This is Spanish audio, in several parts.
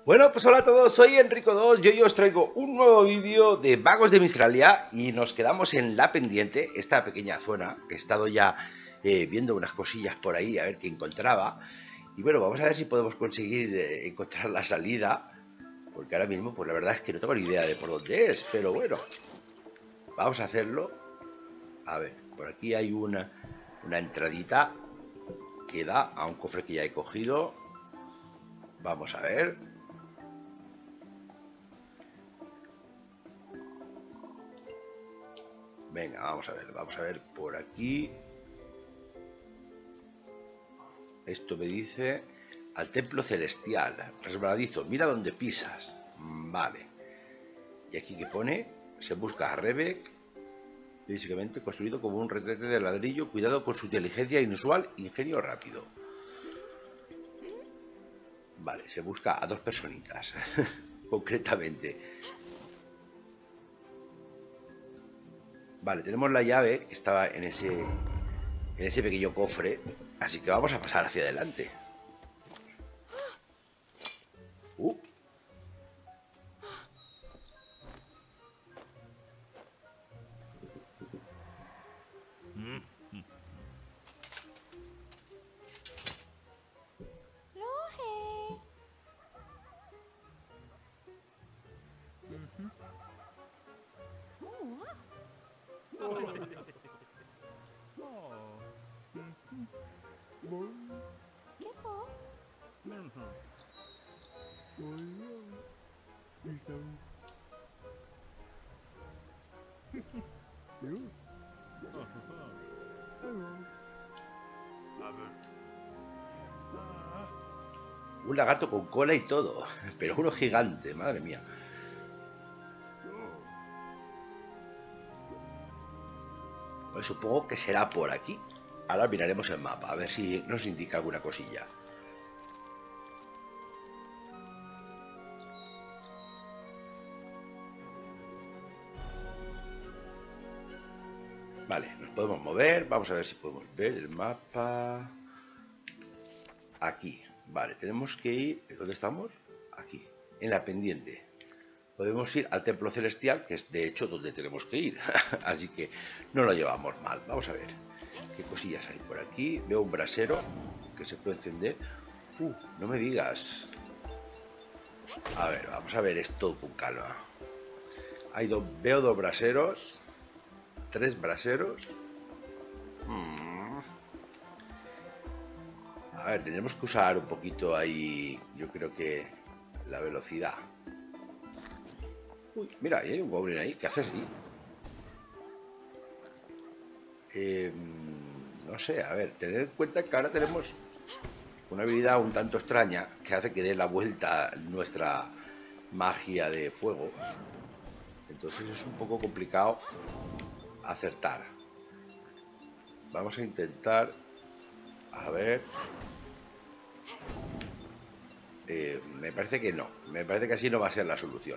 Bueno, pues hola a todos, soy Enrico2 y hoy os traigo un nuevo vídeo de Vagos de Mistralia y nos quedamos en la pendiente, esta pequeña zona, que he estado ya viendo unas cosillas por ahí a ver qué encontraba. Y bueno, vamos a ver si podemos conseguir encontrar la salida, porque ahora mismo pues la verdad es que no tengo ni idea de por dónde es, pero bueno, vamos a hacerlo. A ver, por aquí hay una entradita que da a un cofre que ya he cogido. Vamos a ver. Venga, vamos a ver por aquí. Esto me dice al templo celestial, resbaladizo, mira dónde pisas. Vale. Y aquí que pone, se busca a Rebek, físicamente construido como un retrete de ladrillo, cuidado con su inteligencia inusual, ingenio rápido. Vale, se busca a dos personitas, concretamente. Vale, tenemos la llave que estaba en ese pequeño cofre, así que vamos a pasar hacia adelante. Uh, un lagarto con cola y todo, pero uno gigante, madre mía. Pues supongo que será por aquí. Ahora miraremos el mapa, a ver si nos indica alguna cosilla. Vale, nos podemos mover, vamos a ver si podemos ver el mapa. Aquí, vale, tenemos que ir... ¿Dónde estamos? Aquí, en la pendiente. Podemos ir al templo celestial, que es de hecho donde tenemos que ir. Así que no lo llevamos mal. Vamos a ver qué cosillas hay por aquí. Veo un brasero que se puede encender. No me digas. A ver, vamos a ver esto con calma. Veo dos braseros. Tres braseros. A ver, tendremos que usar un poquito ahí, yo creo que la velocidad. Uy, mira, ahí hay un goblin ahí. ¿Qué haces ahí? No sé, a ver, tener en cuenta que ahora tenemos una habilidad un tanto extraña que hace que dé la vuelta nuestra magia de fuego. Entonces es un poco complicado acertar. Vamos a intentar... A ver... me parece que no. Me parece que así no va a ser la solución.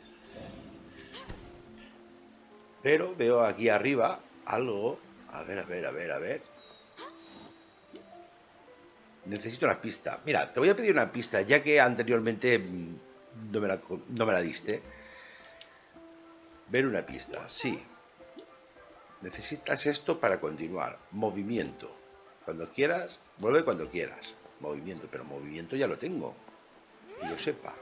Pero veo aquí arriba algo... A ver, a ver, a ver, a ver. Necesito una pista. Mira, te voy a pedir una pista, ya que anteriormente no me la diste. Ver una pista, sí. Necesitas esto para continuar. Movimiento. Cuando quieras, vuelve cuando quieras. Movimiento, pero movimiento ya lo tengo. Que yo sepa.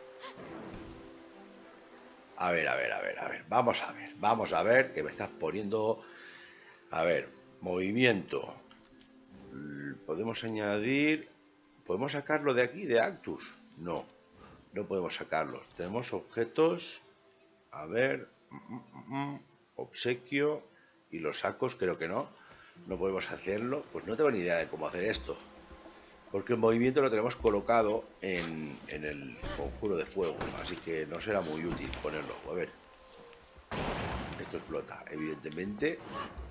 A ver, a ver, a ver, a ver. Vamos a ver. Vamos a ver que me estás poniendo... A ver, movimiento. Podemos añadir... ¿Podemos sacarlo de aquí, de Actus? No, no podemos sacarlos. Tenemos objetos... A ver... Obsequio... Y los sacos creo que no. No podemos hacerlo. Pues no tengo ni idea de cómo hacer esto. Porque el movimiento lo tenemos colocado en el conjuro de fuego. Así que no será muy útil ponerlo. A ver. Esto explota, evidentemente.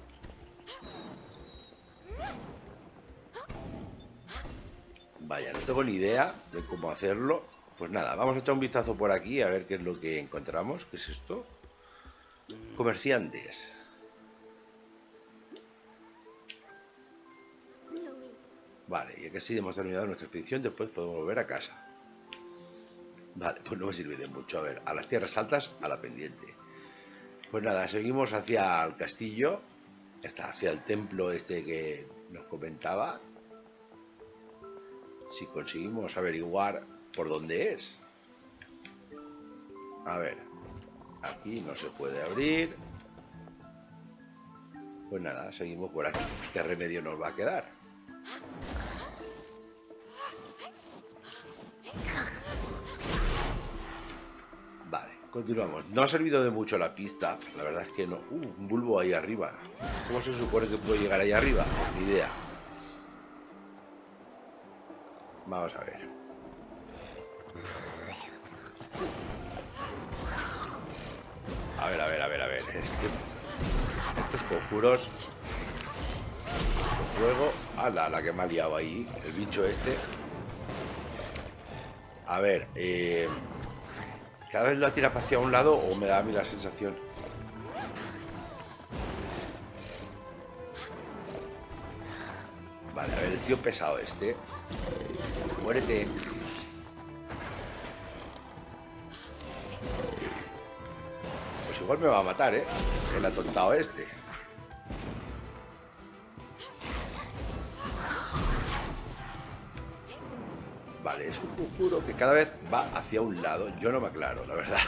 Vaya, no tengo ni idea de cómo hacerlo. Pues nada, vamos a echar un vistazo por aquí a ver qué es lo que encontramos. ¿Qué es esto? Comerciantes. Vale, y que así hemos terminado nuestra expedición, después podemos volver a casa. Vale, pues no me sirve de mucho. A ver, a las tierras altas, a la pendiente. Pues nada, seguimos hacia el castillo. Hacia el templo este que nos comentaba. Si conseguimos averiguar por dónde es. A ver, aquí no se puede abrir. Pues nada, seguimos por aquí. ¿Qué remedio nos va a quedar? Vale, continuamos. No ha servido de mucho la pista. La verdad es que no. Un bulbo ahí arriba. ¿Cómo se supone que puedo llegar ahí arriba? Ni idea. Vamos a ver. A ver. Estos conjuros. Luego, ala, la que me ha liado ahí. El bicho este. A ver, cada vez la tira hacia un lado o me da a mí la sensación. Vale, a ver, el tío pesado este. Muérete. Pues igual me va a matar, ¿eh? El atontado este. Vale, es un conjuro que cada vez va hacia un lado. Yo no me aclaro, la verdad.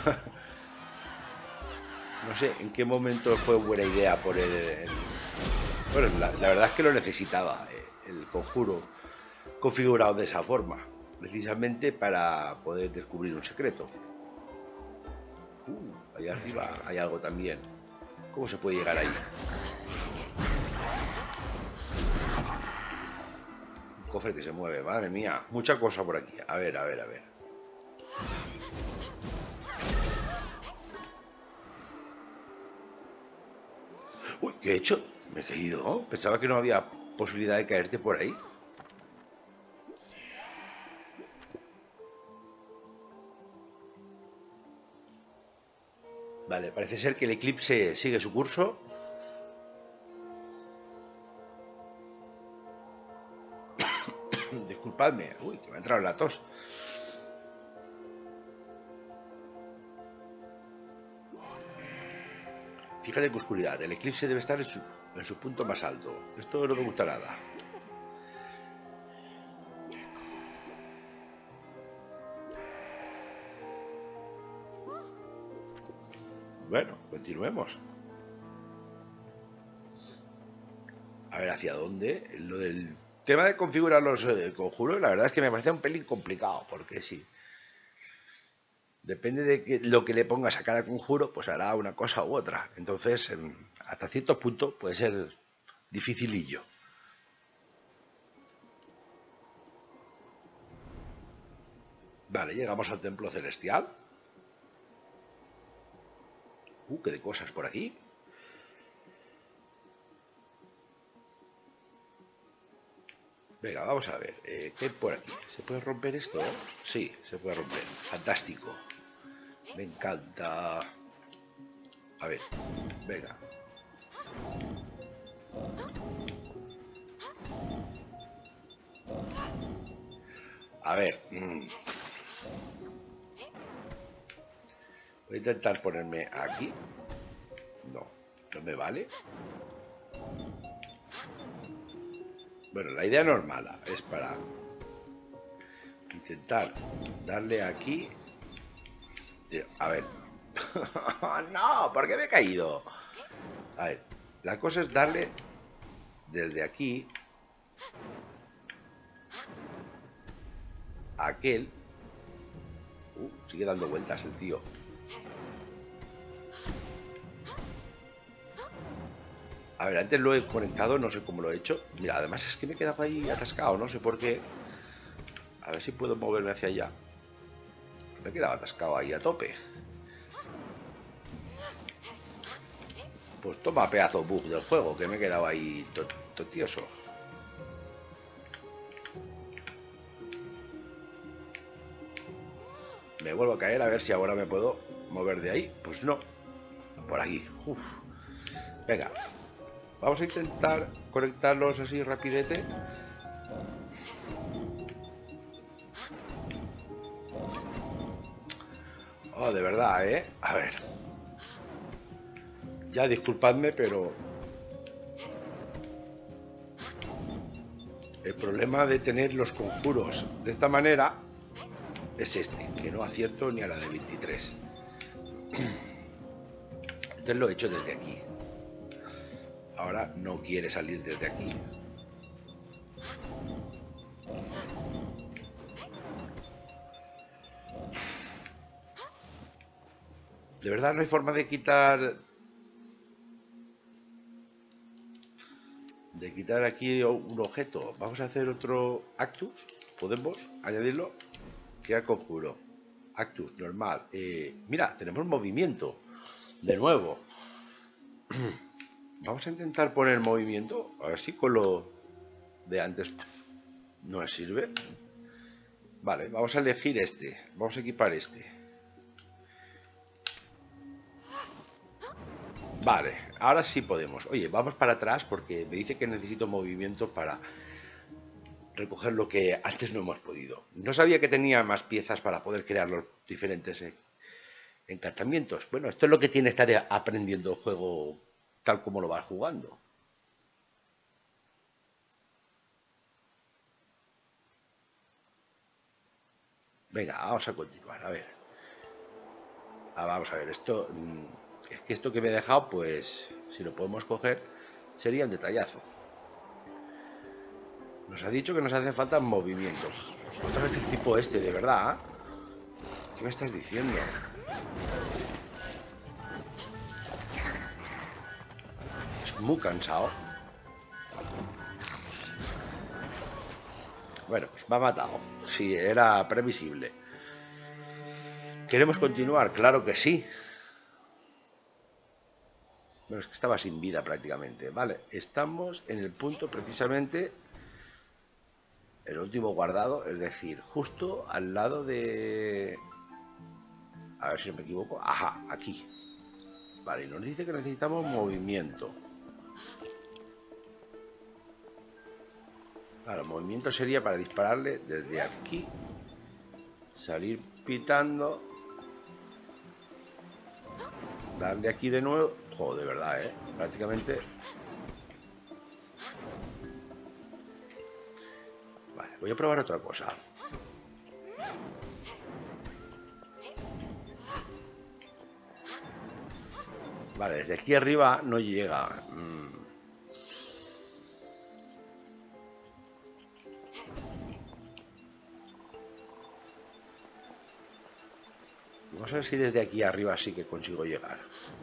No sé en qué momento fue buena idea por Bueno, la verdad es que lo necesitaba, el conjuro configurado de esa forma. Precisamente para poder descubrir un secreto. Ahí arriba hay algo también. ¿Cómo se puede llegar ahí? Un cofre que se mueve, madre mía. Mucha cosa por aquí. A ver. Uy, ¿qué he hecho? Me he caído. Pensaba que no había posibilidad de caerte por ahí. Vale, parece ser que el eclipse sigue su curso. Disculpadme. Uy, que me ha entrado la tos. Fíjate qué oscuridad. El eclipse debe estar en su punto más alto. Esto no me gusta nada. Bueno, continuemos. A ver hacia dónde. Lo del tema de configurar los conjuros, la verdad es que me parece un pelín complicado, porque sí. Depende de lo que le pongas a cada conjuro, pues hará una cosa u otra. Entonces, hasta cierto punto puede ser dificilillo. Vale, llegamos al templo celestial. Qué de cosas por aquí. Venga, vamos a ver. ¿Qué hay por aquí? ¿Se puede romper esto? Sí, se puede romper. Fantástico. Me encanta. A ver, venga. A ver. Voy a intentar ponerme aquí. No me vale. Bueno, la idea normal es para intentar darle aquí. A ver. No, ¿por qué me he caído? A ver, la cosa es darle desde aquí a aquel. Sigue dando vueltas el tío. A ver, antes lo he conectado, no sé cómo lo he hecho. Mira, además es que me he quedado ahí atascado, no sé por qué. A ver si puedo moverme hacia allá. Me he quedado atascado ahí a tope. Pues toma pedazo bug del juego, que me he quedado ahí totioso. Me vuelvo a caer a ver si ahora me puedo mover de ahí. Pues no. Por aquí. Uf. Venga. Vamos a intentar conectarlos así rapidete. Oh, de verdad, ¿eh? A ver. Ya disculpadme, pero... el problema de tener los conjuros de esta manera es este, que no acierto ni a la de 23. Entonces lo he hecho desde aquí. Ahora no quiere salir desde aquí. De verdad no hay forma de quitar... aquí un objeto. Vamos a hacer otro Actus. ¿Podemos añadirlo? Crea conjuro. Actus, normal. Mira, tenemos movimiento. De nuevo. Vamos a intentar poner movimiento. A ver si con lo de antes no sirve. Vale, vamos a elegir este. Vamos a equipar este. Vale, ahora sí podemos. Oye, vamos para atrás porque me dice que necesito movimiento para recoger lo que antes no hemos podido. No sabía que tenía más piezas para poder crear los diferentes encantamientos. Bueno, esto es lo que tiene estar aprendiendo el juego tal como lo vas jugando. Venga, vamos a continuar, a ver. Vamos a ver, esto... es que esto que me he dejado, pues, si lo podemos coger, sería un detallazo. Nos ha dicho que nos hace falta movimiento. Otra vez el tipo este, de verdad. ¿Qué me estás diciendo? Es muy cansado. Bueno, pues me ha matado. Sí, era previsible. ¿Queremos continuar? Claro que sí. Bueno, es que estaba sin vida prácticamente. Vale, estamos en el punto precisamente... el último guardado, es decir, justo al lado de... a ver si no me equivoco. Ajá, aquí. Vale, y nos dice que necesitamos movimiento. Claro, movimiento sería para dispararle desde aquí. Salir pitando. Darle aquí de nuevo. Joder, de verdad, prácticamente... Vale, voy a probar otra cosa. Vale, desde aquí arriba no llega. Vamos a ver si desde aquí arriba sí que consigo llegar.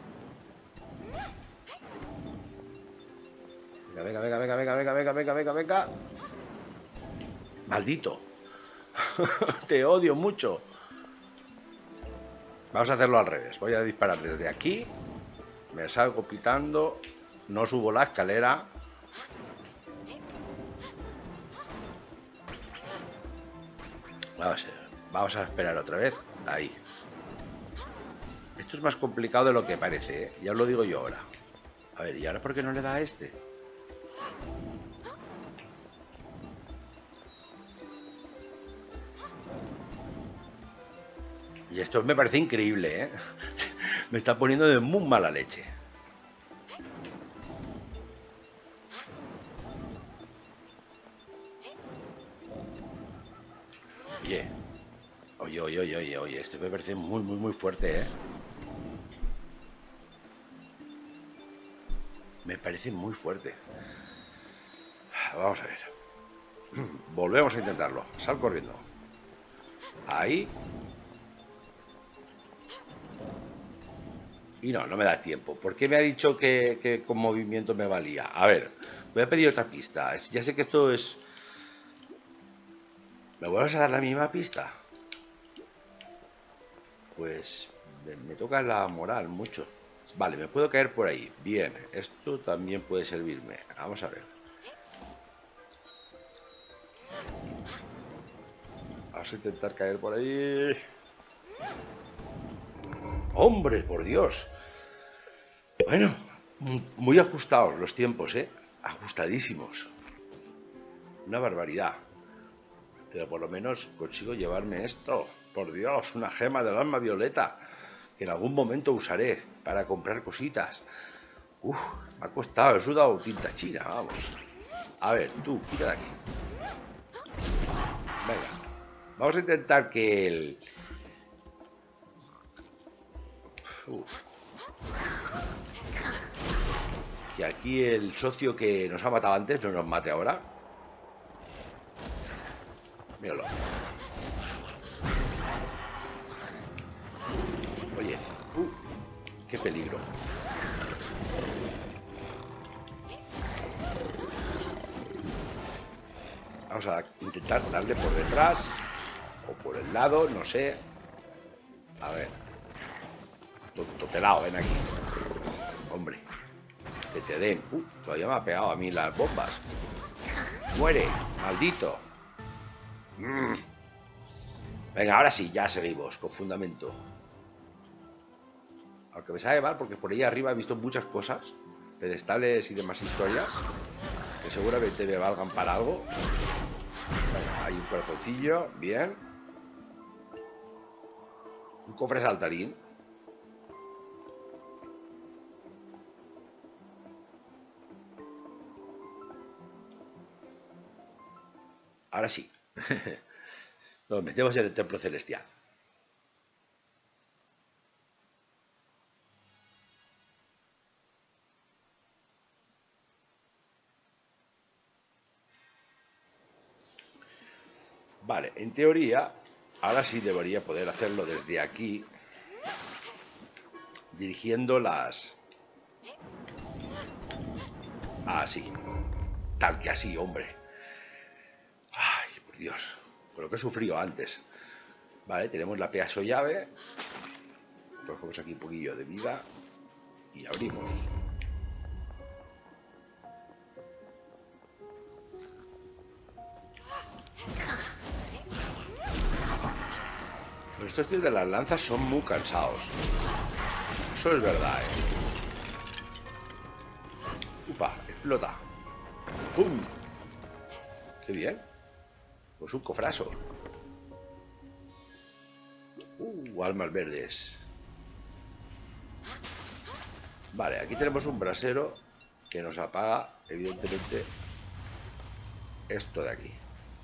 Venga, venga, venga, venga, venga, venga, venga, venga, venga. Maldito. Te odio mucho. Vamos a hacerlo al revés. Voy a disparar desde aquí. Me salgo pitando. No subo la escalera. Vamos a esperar otra vez. Ahí. Esto es más complicado de lo que parece, ¿eh? Ya os lo digo yo ahora. A ver, ¿y ahora por qué no le da a este? Y esto me parece increíble, ¿eh? Me está poniendo de muy mala leche. Oye, este me parece muy fuerte, ¿eh? Me parece muy fuerte. Vamos a ver. Volvemos a intentarlo. Sal corriendo. Ahí. Y no me da tiempo. ¿Por qué me ha dicho que con movimiento me valía? A ver, voy a pedir otra pista. Ya sé que esto es... ¿Me vuelves a dar la misma pista? Pues me toca la moral mucho. Vale, me puedo caer por ahí. Bien, esto también puede servirme. Vamos a ver. Vamos a intentar caer por ahí. ¡Hombre, por Dios! Bueno, muy ajustados los tiempos, ¿eh? Ajustadísimos. Una barbaridad. Pero por lo menos consigo llevarme esto. Por Dios, una gema del alma violeta. que en algún momento usaré para comprar cositas. Uf, me ha costado, he sudado tinta china, vamos. A ver, tú, quita de aquí. Venga, vamos a intentar que el... que aquí el socio que nos ha matado antes no nos mate ahora. Míralo. Oye, qué peligro. Vamos a intentar darle por detrás o por el lado, no sé. A ver. Tonto pelado, ven aquí. Hombre, que te den. Todavía me ha pegado a mí las bombas. Muere, maldito. Venga, ahora sí, ya seguimos con fundamento. Aunque me sabe mal porque por ahí arriba he visto muchas cosas, pedestales y demás historias, que seguramente me valgan para algo. Venga, hay un corazoncillo, bien. Un cofre saltarín. Ahora sí. Nos metemos en el templo celestial. Vale, en teoría, ahora sí debería poder hacerlo desde aquí, dirigiendo las... Así. Tal que así, hombre. Ay, por Dios. Con lo que he sufrido antes. Vale, tenemos la pedazo llave. Cogemos aquí un poquillo de vida. Y abrimos. Estos tíos de las lanzas son muy cansados. Eso es verdad, Upa, explota. ¡Pum! ¡Qué bien! Pues un cofrazo. Almas verdes. Vale, aquí tenemos un brasero que nos apaga, evidentemente, esto de aquí.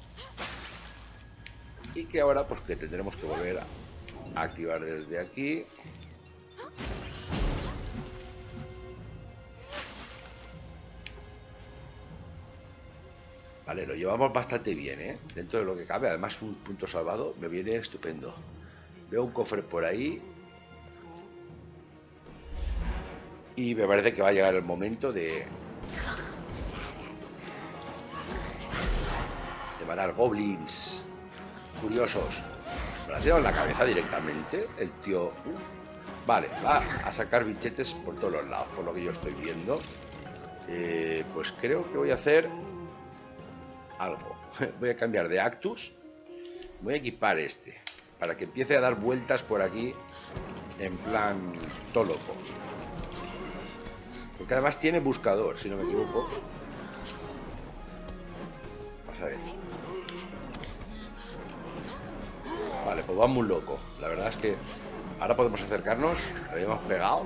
Y que ahora pues que tendremos que volver a activar desde aquí. Vale, lo llevamos bastante bien, dentro de lo que cabe. Además un punto salvado me viene estupendo. Veo un cofre por ahí. Y me parece que va a llegar el momento de matar goblins curiosos. Me la ha tirado en la cabeza directamente el tío. Vale, va a sacar bichetes por todos los lados, por lo que yo estoy viendo. Pues creo que voy a hacer algo. Voy a cambiar de Actus. Voy a equipar este para que empiece a dar vueltas por aquí en plan todo loco. Porque además tiene buscador, si no me equivoco. Vamos a ver. Vale, pues va muy loco. La verdad es que ahora podemos acercarnos. Lo habíamos pegado.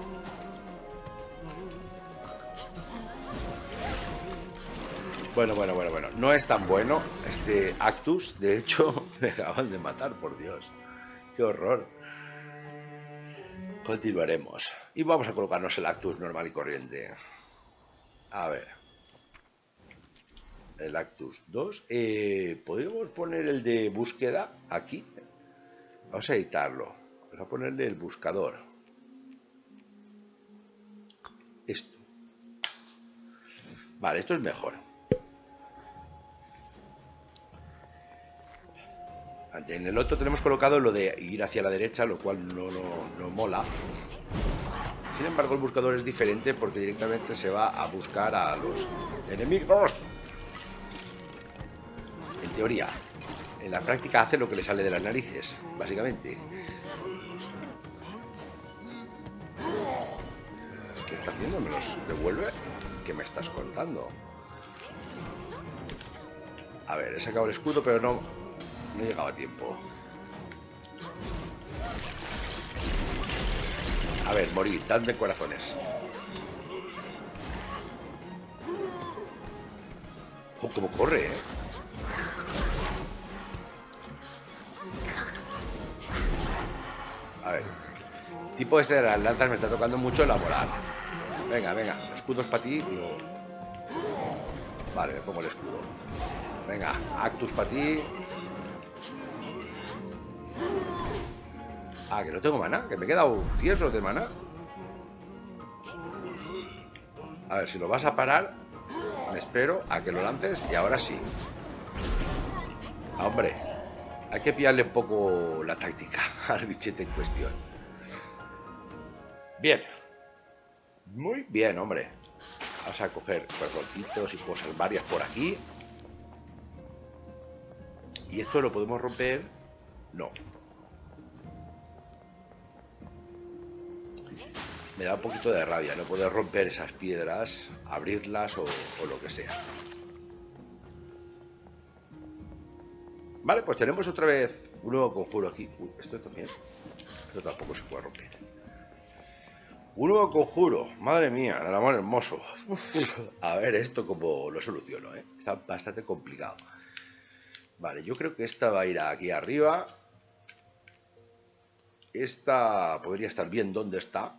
Bueno. No es tan bueno este Actus. De hecho, me acaban de matar, por Dios. Qué horror. Continuaremos. Y vamos a colocarnos el Actus normal y corriente. A ver. El Actus 2. ¿Podríamos poner el de búsqueda aquí? Vamos a editarlo. Vamos a ponerle el buscador. Esto. Vale, esto es mejor. En el otro tenemos colocado lo de ir hacia la derecha, lo cual no mola. Sin embargo, el buscador es diferente porque directamente se va a buscar a los enemigos. En teoría. En la práctica hace lo que le sale de las narices, básicamente. ¿Qué está haciendo? ¿Me los devuelve? ¿Qué me estás contando? A ver, he sacado el escudo, pero no llegaba a tiempo. A ver, morir, dadme corazones. Oh, cómo corre, ¿eh? A ver. Tipo este de las lanzas me está tocando mucho la moral. Venga, venga. Escudos para ti. Digo. Vale, me pongo el escudo. Venga, Actus para ti. Ah, que no tengo mana. Que me he quedado tieso de mana. A ver, si lo vas a parar, me espero a que lo lances y ahora sí. Ah, hombre, hay que pillarle un poco la táctica al bichete en cuestión. Bien. Muy bien, hombre. Vamos a coger cuerpocitos y cosas varias por aquí. ¿Y esto lo podemos romper? No. Me da un poquito de rabia no poder romper esas piedras, abrirlas o lo que sea. Vale, pues tenemos otra vez un nuevo conjuro aquí. Uy, esto también. Esto tampoco se puede romper. Un nuevo conjuro. Madre mía, el amor hermoso. A ver esto cómo lo soluciono, ¿eh? Está bastante complicado. Vale, yo creo que esta va a ir aquí arriba. Esta podría estar bien donde está.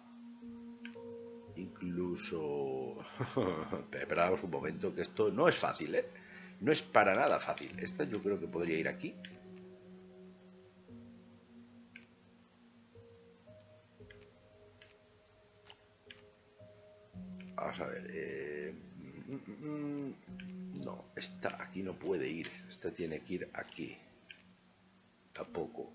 Incluso... Esperaos un momento, que esto no es fácil, ¿eh? No es para nada fácil. Esta yo creo que podría ir aquí. Vamos a ver. No, esta aquí no puede ir. Esta tiene que ir aquí. Tampoco.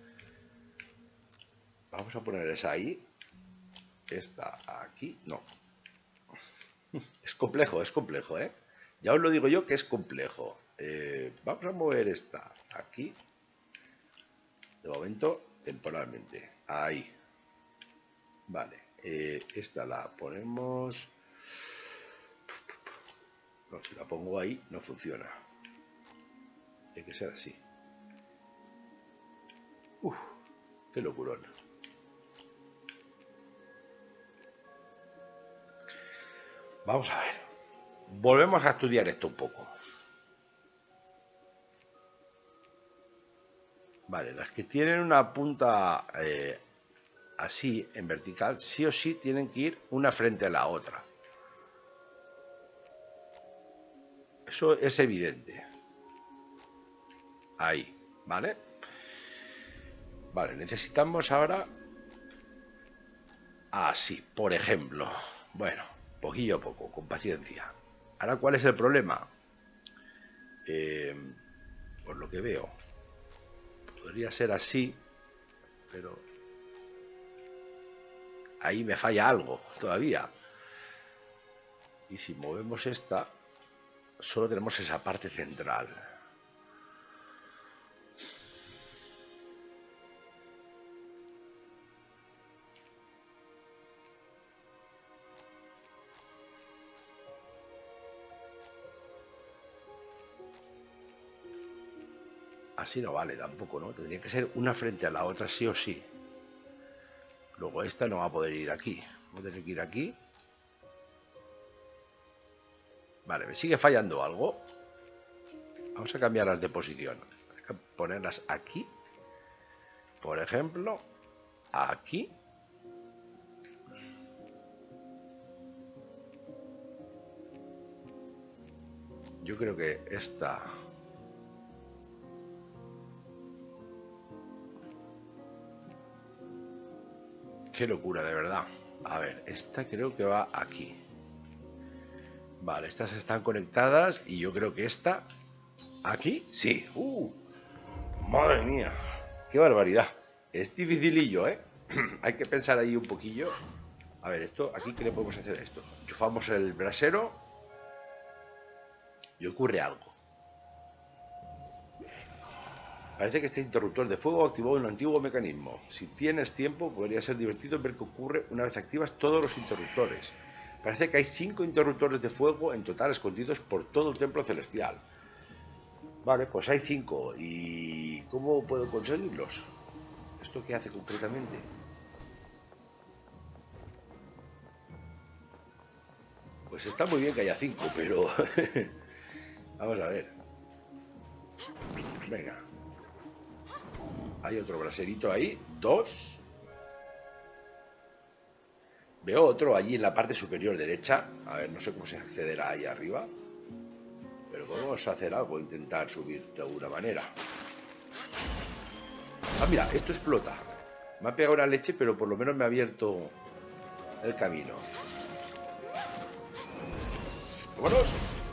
Vamos a poner esa ahí. Esta aquí. No. Es complejo, ¿eh? Ya os lo digo yo que es complejo. Vamos a mover esta aquí. De momento, temporalmente. Ahí. Vale. Esta la ponemos... No, si la pongo ahí, no funciona. Tiene que ser así. Uf, qué locurón. Vamos a ver. Volvemos a estudiar esto un poco. Vale, las que tienen una punta así, en vertical, sí o sí tienen que ir una frente a la otra. Eso es evidente. Ahí, ¿vale? Vale, necesitamos ahora... Así, por ejemplo. Bueno, poquillo a poco, con paciencia. Ahora, ¿cuál es el problema? Por lo que veo, podría ser así, pero ahí me falla algo todavía. Y si movemos esta, solo tenemos esa parte central. Así no vale tampoco, ¿no? Tendría que ser una frente a la otra sí o sí. Luego esta no va a poder ir aquí. Voy a tener que ir aquí. Vale, me sigue fallando algo. Vamos a cambiarlas de posición. Hay que ponerlas aquí. Por ejemplo, aquí. Yo creo que esta... Qué locura, de verdad. A ver, esta creo que va aquí. Vale, estas están conectadas y yo creo que esta... ¿Aquí? Sí. Madre mía. Qué barbaridad. Es dificilillo, ¿eh? Hay que pensar ahí un poquillo. A ver, esto, aquí, ¿qué le podemos hacer a esto? Enchufamos el brasero y ocurre algo. Parece que este interruptor de fuego activó un antiguo mecanismo. Si tienes tiempo, podría ser divertido ver qué ocurre una vez activas todos los interruptores. Parece que hay 5 interruptores de fuego en total escondidos por todo el templo celestial. Vale, pues hay 5. ¿Y cómo puedo conseguirlos? ¿Esto qué hace concretamente? Pues está muy bien que haya 5, pero... Vamos a ver. Venga. Hay otro braserito ahí. 2. Veo otro allí en la parte superior derecha. A ver, no sé cómo se accederá ahí arriba. Pero podemos hacer algo, intentar subir de alguna manera. Ah, mira, esto explota. Me ha pegado una leche, pero por lo menos me ha abierto el camino. ¡Vámonos!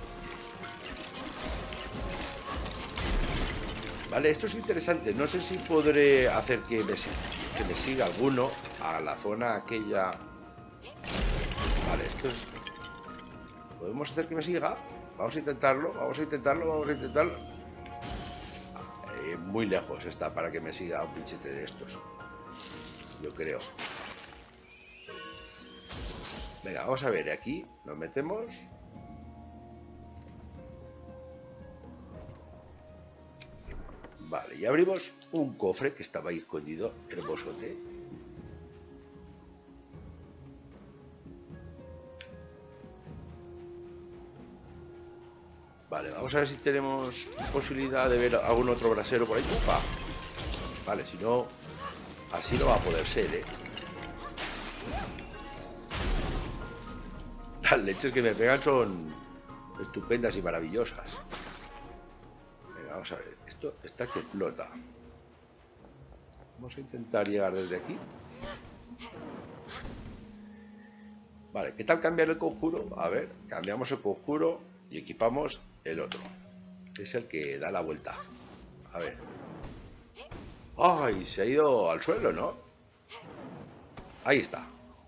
Vale, esto es interesante. No sé si podré hacer que me siga alguno a la zona aquella. Vale, esto es... ¿Podemos hacer que me siga? Vamos a intentarlo, vamos a intentarlo, vamos a intentarlo. Muy lejos está para que me siga un pinchete de estos. Yo creo. Venga, vamos a ver, aquí nos metemos. Vale, y abrimos un cofre que estaba ahí escondido, hermosote. Vale, vamos a ver si tenemos posibilidad de ver algún otro brasero por ahí. ¡Upa! Vale, si no, así no va a poder ser, ¿eh? Las leches que me pegan son estupendas y maravillosas. Venga, vamos a ver. Esto está que explota. Vamos a intentar llegar desde aquí. Vale, ¿qué tal cambiar el conjuro? A ver, cambiamos el conjuro y equipamos el otro. Es el que da la vuelta. A ver. ¡Ay! Se ha ido al suelo, ¿no? Ahí está.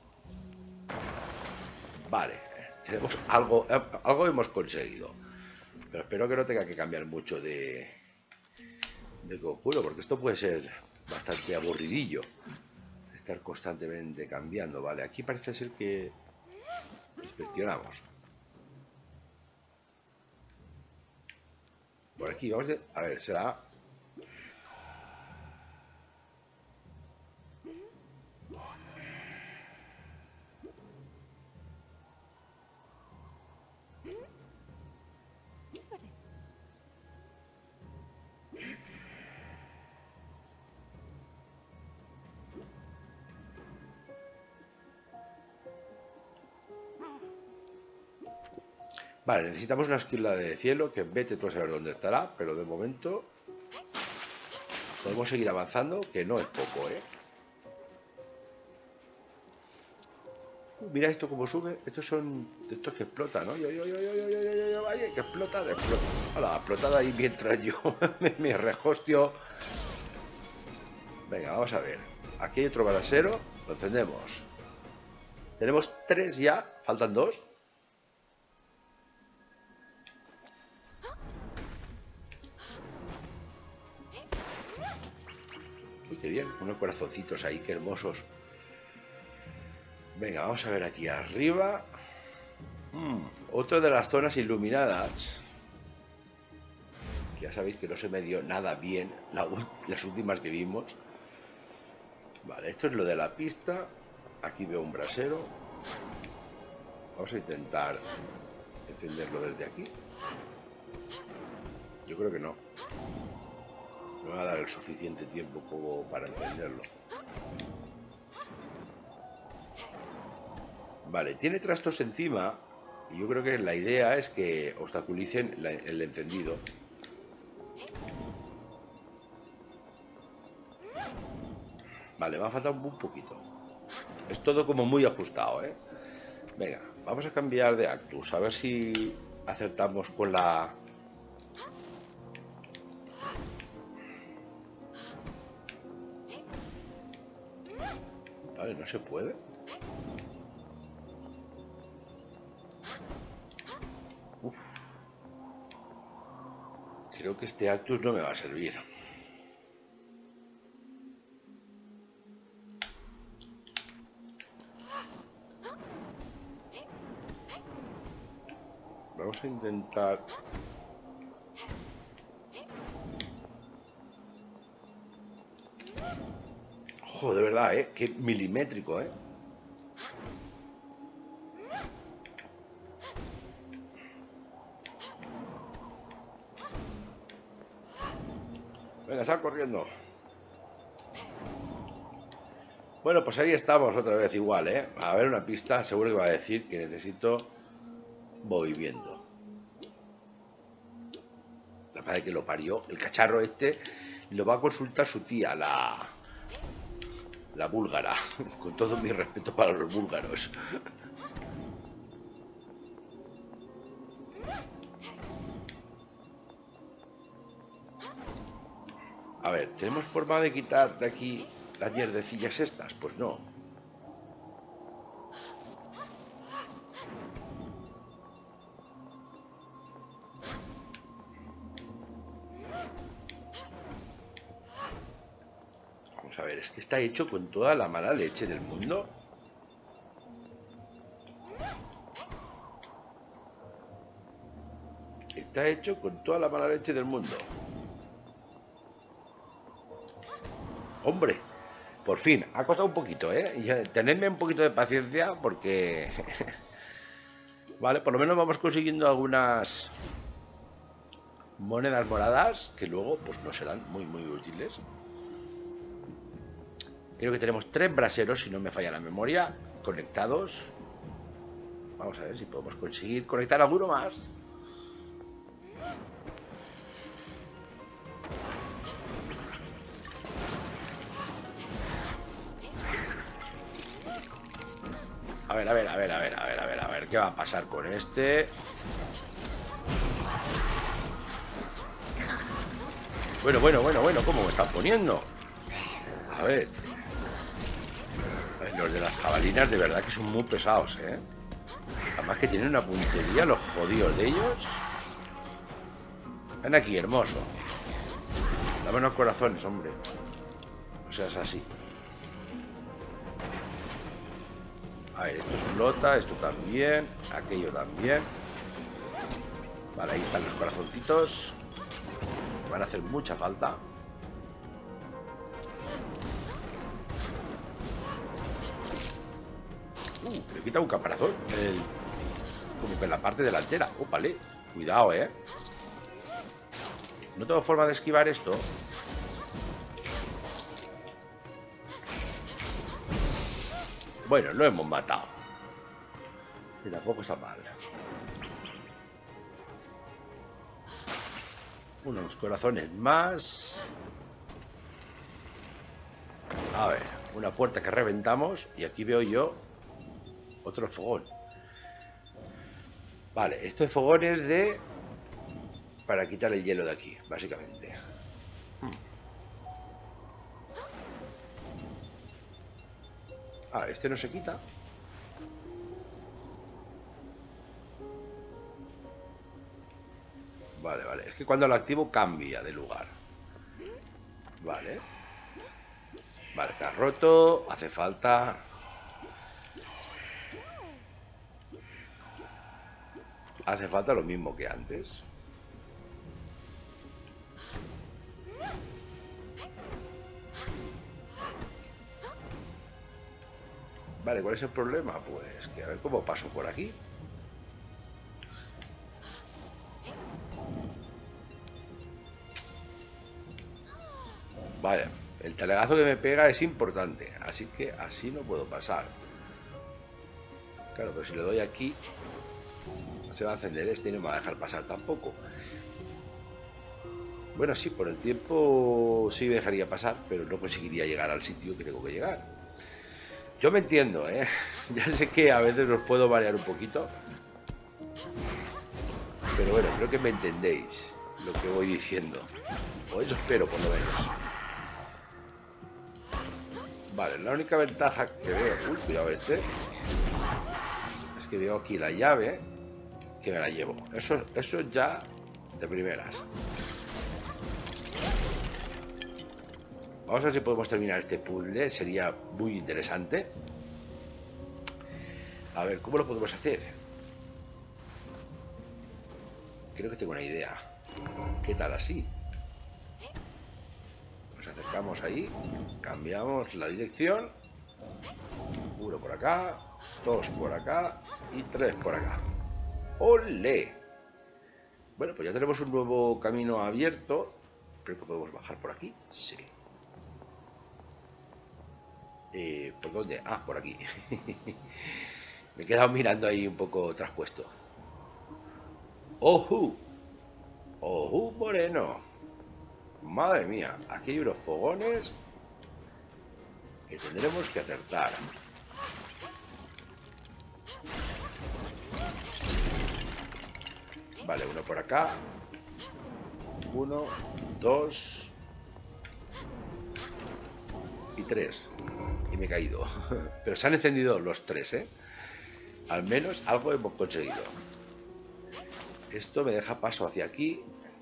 Vale. Tenemos algo hemos conseguido. Pero espero que no tenga que cambiar mucho de conjuro, porque esto puede ser bastante aburridillo. Estar constantemente cambiando. Vale, aquí parece ser que inspeccionamos. Por aquí vamos a ver, será... Vale, necesitamos una esquila de cielo que vete tú a saber dónde estará, pero de momento podemos seguir avanzando, que no es poco, ¿eh? Mira esto como sube. Estos son de estos que explotan, ¿no? Vaya, que explota, explota. Hola, explotado ahí mientras yo me rehostio. Venga, vamos a ver. Aquí hay otro brasero. Lo encendemos. Tenemos 3 ya. Faltan 2. Uy, qué bien. Unos corazoncitos ahí, qué hermosos. Venga, vamos a ver aquí arriba. Otra de las zonas iluminadas. Ya sabéis que no se me dio nada bien las últimas que vimos. Vale, esto es lo de la pista. Aquí veo un brasero. Vamos a intentar encenderlo desde aquí. Yo creo que no. No me va a dar el suficiente tiempo como para encenderlo. Vale, tiene trastos encima. Y yo creo que la idea es que obstaculicen el encendido. Vale, me ha faltado un poquito. Es todo como muy ajustado, ¿eh? Venga, vamos a cambiar de Actus. A ver si acertamos con la... Vale, no se puede. Uf. Creo que este Actus no me va a servir. Vamos a intentar... Joder, de verdad, ¿eh? Qué milimétrico, ¿eh? sal corriendo. Bueno, pues ahí estamos otra vez igual, ¿eh? A ver, una pista, seguro que va a decir que necesito movimiento. La madre que lo parió, el cacharro este, lo va a consultar su tía, la búlgara. Con todo mi respeto para los búlgaros. A ver, ¿tenemos forma de quitar de aquí las mierdecillas estas? Pues no. Vamos a ver, es que está hecho con toda la mala leche del mundo. Está hecho con toda la mala leche del mundo. Hombre, por fin, ha costado un poquito, ¿eh? Y tenedme un poquito de paciencia porque... Vale, por lo menos vamos consiguiendo algunas monedas moradas que luego pues no serán muy útiles. Creo que tenemos 3 braseros, si no me falla la memoria, conectados. Vamos a ver si podemos conseguir conectar alguno más. A ver, ¿qué va a pasar con este? Bueno, ¿cómo me están poniendo? A ver, los de las jabalinas de verdad que son muy pesados, ¿eh? Además que tienen una puntería, los jodidos de ellos. Ven aquí, hermoso. Dame unos corazones, hombre. No seas así. A ver, esto explota, esto también, aquello también. Vale, ahí están los corazoncitos. Van a hacer mucha falta. Le quita un caparazón. Como que en la parte delantera. Ópale, cuidado, No tengo forma de esquivar esto. Bueno, lo hemos matado. Y tampoco está mal. Unos corazones más. A ver, una puerta que reventamos. Y aquí veo yo otro fogón. Vale, esto de fogón es de... para quitar el hielo de aquí, básicamente. Ah, este no se quita. Vale, es que cuando lo activo cambia de lugar. Vale, está roto. Hace falta... Hace falta lo mismo que antes. Vale, ¿cuál es el problema? Pues que a ver cómo paso por aquí. Vale, el talegazo que me pega es importante, así que así no puedo pasar. Claro, pero si le doy aquí, se va a encender este y no me va a dejar pasar tampoco. Bueno, sí, por el tiempo sí me dejaría pasar, pero no conseguiría llegar al sitio que tengo que llegar. Yo me entiendo, ya sé que a veces os puedo variar un poquito, pero bueno, creo que me entendéis lo que voy diciendo, o eso espero por lo menos. Vale, la única ventaja que veo... Uy, cuidado este. Es que veo aquí la llave, que me la llevo. Eso ya de primeras. Vamos a ver si podemos terminar este puzzle. Sería muy interesante. A ver, ¿cómo lo podemos hacer? Creo que tengo una idea. ¿Qué tal así? Nos acercamos ahí. Cambiamos la dirección. Uno por acá. Dos por acá. Y 3 por acá. ¡Olé! Bueno, pues ya tenemos un nuevo camino abierto. Creo que podemos bajar por aquí. Sí. ¿Por dónde? Ah, por aquí. Me he quedado mirando ahí un poco traspuesto. ¡Ojú! ¡Ojú, moreno! Madre mía, aquí hay unos fogones que tendremos que acertar. Vale, uno por acá. 1, 2 y 3. Y me he caído. Pero se han encendido los 3, ¿eh? Al menos algo hemos conseguido. Esto me deja paso hacia aquí.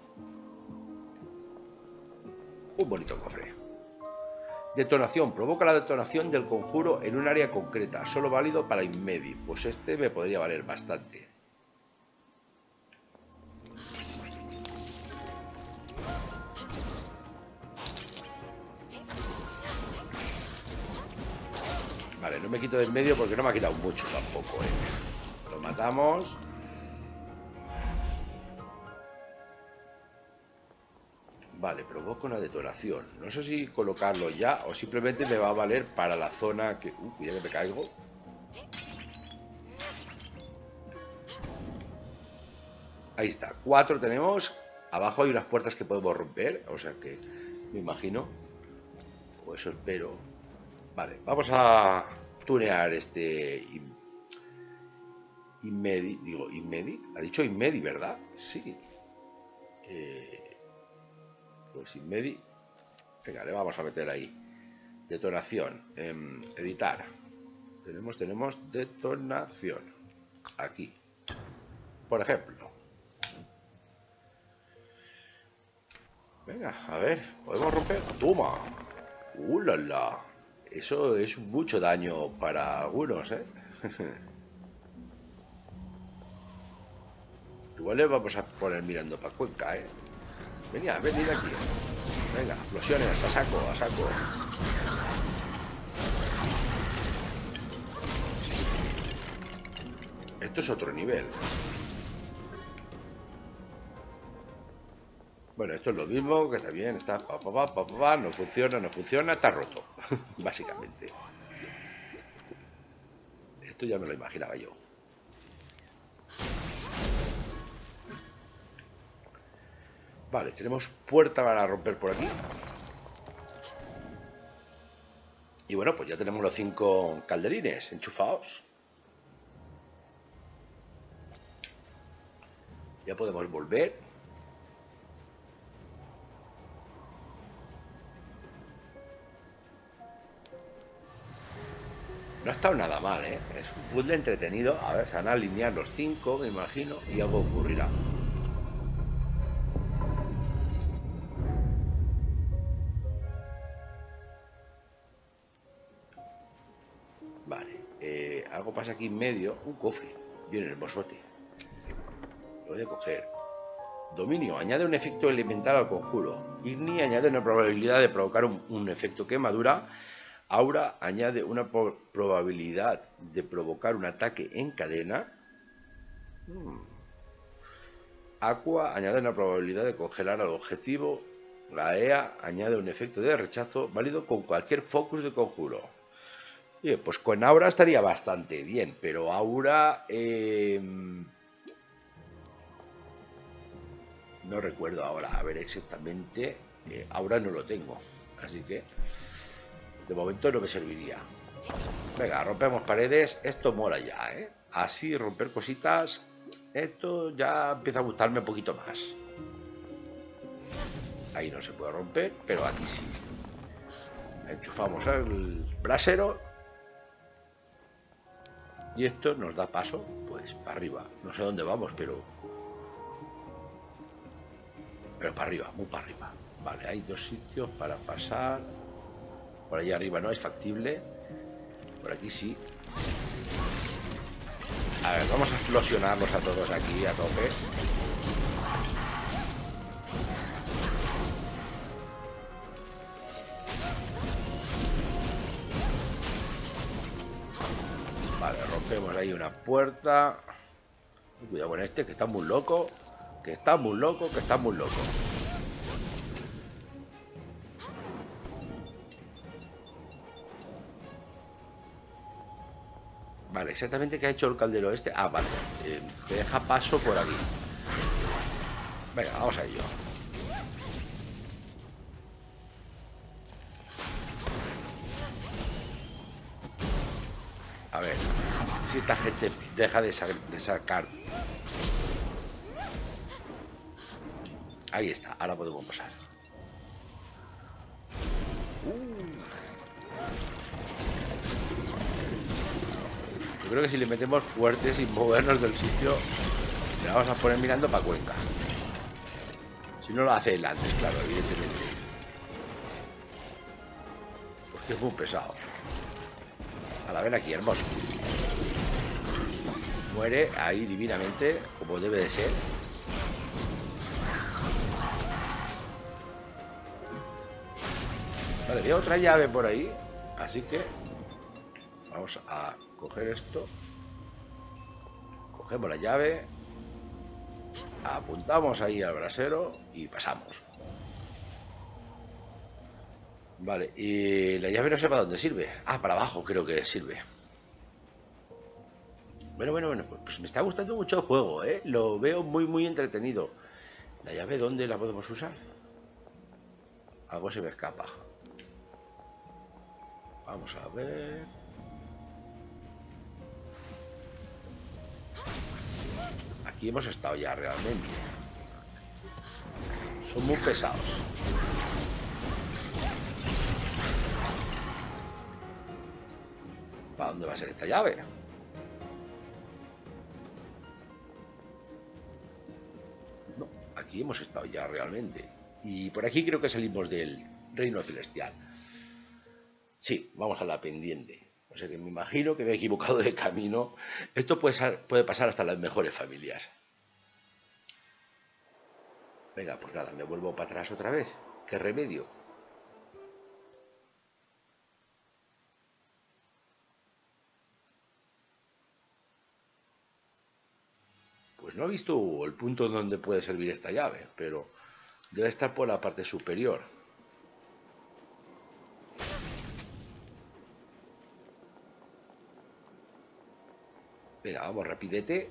Un bonito cofre. Detonación. Provoca la detonación del conjuro en un área concreta. Solo válido para Inmedi. Pues este me podría valer bastante. Vale, no me quito de en medio porque no me ha quitado mucho tampoco, ¿eh? Lo matamos. Vale, provoca una detonación. No sé si colocarlo ya o simplemente me va a valer para la zona que... cuidado que me caigo. Ahí está, 4 tenemos. Abajo hay unas puertas que podemos romper. O sea que me imagino, o eso espero. Vale, vamos a tunear este Inmedi. Digo, Inmedi. Ha dicho Inmedi, ¿verdad? Sí. Pues Inmedi. Venga, le vamos a meter ahí. Detonación. Editar. Tenemos detonación. Aquí. Por ejemplo. Venga, a ver. ¿Podemos romper? ¡Toma! ¡La! Eso es mucho daño para algunos, ¿eh? Igual le vamos a poner mirando para Cuenca, ¿eh? Venid aquí. Venga, explosiones, a saco, a saco. Esto es otro nivel. Bueno, esto es lo mismo, que está bien, está no funciona, está roto, básicamente. Esto ya me lo imaginaba yo. Vale, tenemos puerta para romper por aquí. Y bueno, pues ya tenemos los 5 calderines enchufados. Ya podemos volver. No ha estado nada mal, ¿eh? Es un puzzle entretenido. A ver, se van a alinear los 5, me imagino, y algo ocurrirá. Vale, algo pasa aquí en medio. Un cofre. Bien hermosote. Lo voy a coger. Dominio. Añade un efecto elemental al conjuro. Igni añade una probabilidad de provocar un efecto quemadura. Aura añade una probabilidad de provocar un ataque en cadena. Aqua añade una probabilidad de congelar al objetivo. La EA añade un efecto de rechazo válido con cualquier focus de conjuro. Bien, pues con Aura estaría bastante bien, pero Aura... no recuerdo ahora, a ver exactamente. Aura no lo tengo, así que de momento no me serviría. Venga, rompemos paredes. Esto mola ya, ¿eh? Así romper cositas. Esto ya empieza a gustarme un poquito más. Ahí no se puede romper, pero aquí sí. Enchufamos el brasero. Y esto nos da paso, pues, para arriba. No sé dónde vamos, pero para arriba, muy para arriba. Vale, hay 2 sitios para pasar. Por allá arriba no es factible. Por aquí sí. A ver, vamos a explosionarlos a todos aquí a tope. Vale, rompemos ahí una puerta. Cuidado con este, que está muy loco. Que está muy loco. Vale, exactamente qué ha hecho el caldero este. Ah, vale. Que deja paso por aquí. Venga, vamos a ello. A ver si esta gente deja de sacar. Ahí está, ahora podemos pasar. Yo creo que si le metemos fuerte sin movernos del sitio, le vamos a poner mirando para Cuenca. Si no lo hace él antes, claro, evidentemente. Porque es muy pesado. A la ven aquí, hermoso. Muere ahí divinamente, como debe de ser. Vale, veo otra llave por ahí. Así que vamos a coger esto. Cogemos la llave. Apuntamos ahí al brasero y pasamos. Vale, y la llave no sé para dónde sirve. Ah, para abajo creo que sirve. Bueno, pues me está gustando mucho el juego, ¿eh? Lo veo muy entretenido. ¿La llave dónde la podemos usar? Algo se me escapa. Vamos a ver. Aquí hemos estado ya realmente. Son muy pesados. ¿Para dónde va a ser esta llave? No, aquí hemos estado ya realmente. Y por aquí creo que salimos del reino celestial. Sí, vamos a la pendiente. O sea que me imagino que me he equivocado de camino. Esto puede pasar hasta en las mejores familias. Venga, pues nada, me vuelvo para atrás otra vez. ¿Qué remedio? Pues no he visto el punto donde puede servir esta llave, pero debe estar por la parte superior. Venga, vamos, rapidete.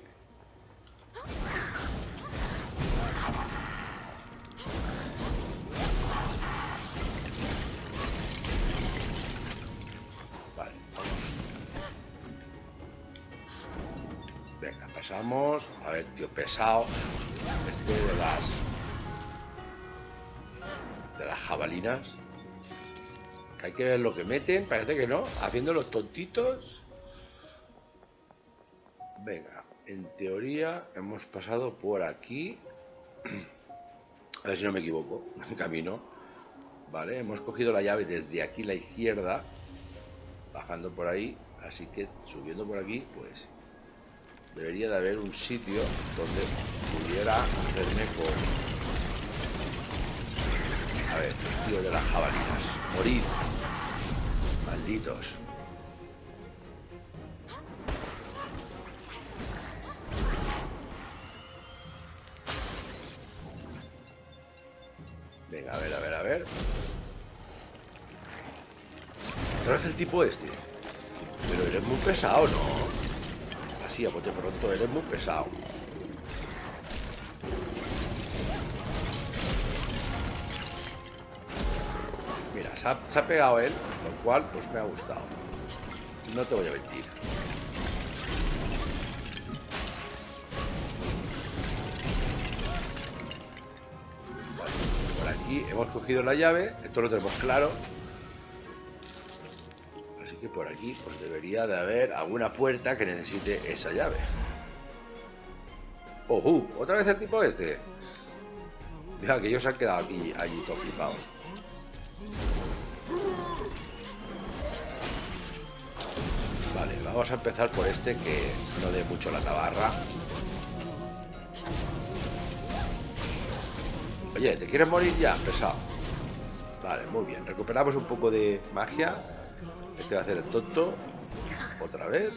Vale, vamos. Venga, pasamos. A ver, tío, pesado. Este de las jabalinas. Que hay que ver lo que meten. Parece que no. Haciendo los tontitos. Venga, en teoría hemos pasado por aquí. A ver si no me equivoco. Camino. Vale, hemos cogido la llave desde aquí a la izquierda. Bajando por ahí. Así que subiendo por aquí, pues debería de haber un sitio donde pudiera hacerme con... A ver, los tíos de las jabalinas. Morid. Malditos. Venga, a ver. Otra vez el tipo este. Pero eres muy pesado, ¿no? Así a bote pronto, eres muy pesado. Mira, se ha pegado él, lo cual pues me ha gustado. No te voy a mentir. Vale, por aquí hemos cogido la llave, esto lo tenemos claro. Así que por aquí pues debería de haber alguna puerta que necesite esa llave. ¡Ojú! ¿Otra vez el tipo este? Mira, que ellos se han quedado aquí, allí todos flipados. Vale, vamos a empezar por este que no dé mucho la tabarra. Oye, ¿te quieres morir ya? Pesado. Vale, muy bien. Recuperamos un poco de magia. Este va a hacer el tonto. Otra vez.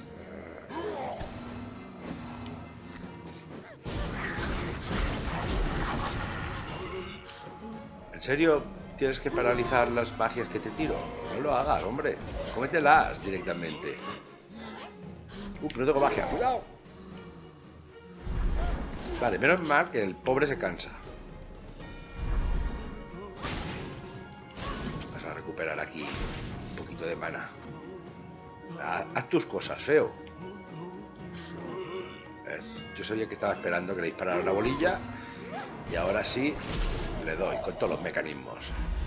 ¿En serio tienes que paralizar las magias que te tiro? No lo hagas, hombre. Cómetelas directamente. Que no tengo magia, cuidado. Vale, menos mal que el pobre se cansa. Vas a recuperar aquí un poquito de mana. Haz tus cosas, feo. Yo sabía que estaba esperando que le disparara una bolilla. Y ahora sí le doy con todos los mecanismos.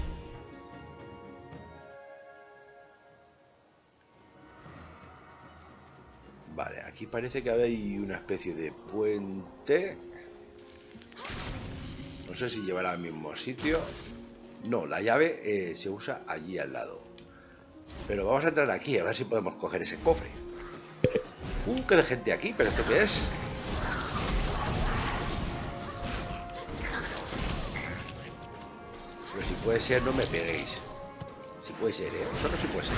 Vale, aquí parece que hay una especie de puente. No sé si llevará al mismo sitio. No, la llave se usa allí al lado. Pero vamos a entrar aquí a ver si podemos coger ese cofre. Qué de gente aquí, pero ¿esto qué es? Pero si puede ser, no me peguéis. Si puede ser, solo si puede ser.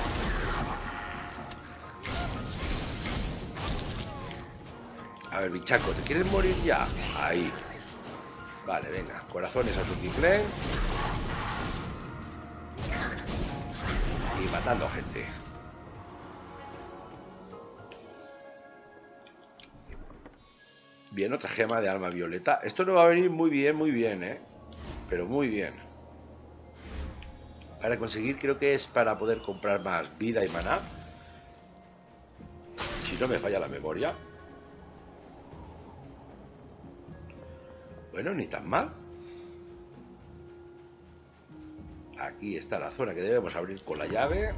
A ver, bichaco, ¿te quieres morir ya? Ahí. Vale, venga, corazones a tu Kiflen. Y matando gente. Bien, otra gema de alma violeta. Esto nos va a venir muy bien, pero muy bien. Para conseguir, creo que es para poder comprar más vida y maná. Si no me falla la memoria. Bueno, ni tan mal. Aquí está la zona que debemos abrir con la llave.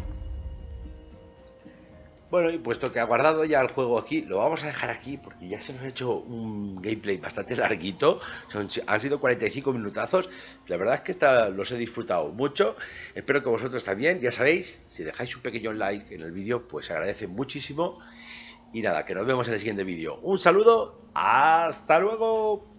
Bueno, y puesto que ha guardado ya el juego aquí, lo vamos a dejar aquí porque ya se nos ha hecho un gameplay bastante larguito. Han sido 45 minutazos. La verdad es que los he disfrutado mucho. Espero que vosotros también. Ya sabéis, si dejáis un pequeño like en el vídeo, pues se agradece muchísimo. Y nada, que nos vemos en el siguiente vídeo. Un saludo, hasta luego.